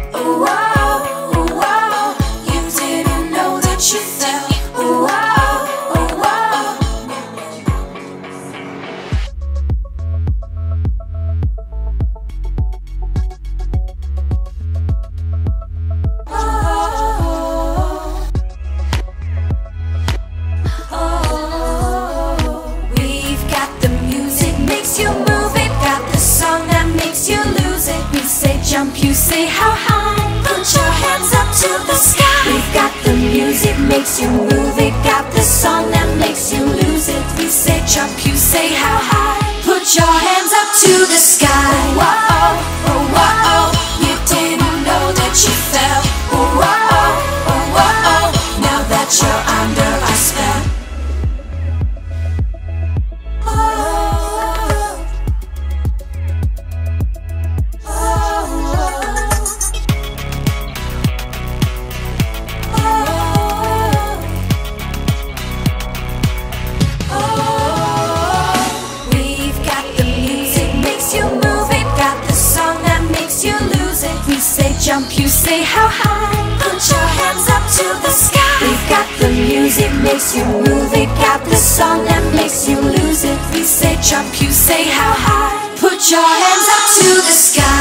Oh, wow, oh, wow. You didn't know that you fell. Oh, wow, oh, wow. We've got the music makes you move it, got the song that makes you lose it. We say jump, you say how high, put your hands up to the sky. We've got the music makes you move it, got the song that makes you lose it. We say jump, you say how high, put your hands up to the sky. Oh, whoa, you didn't know that you fell. Oh, whoa, now that you're under our spell. We've got the music makes you move it, got the song that makes you lose it. We say jump, you say how high, put your hands up to the sky. We've got the music makes you move it, got the song that makes you lose it. We say jump, you say how high, put your hands up to the sky.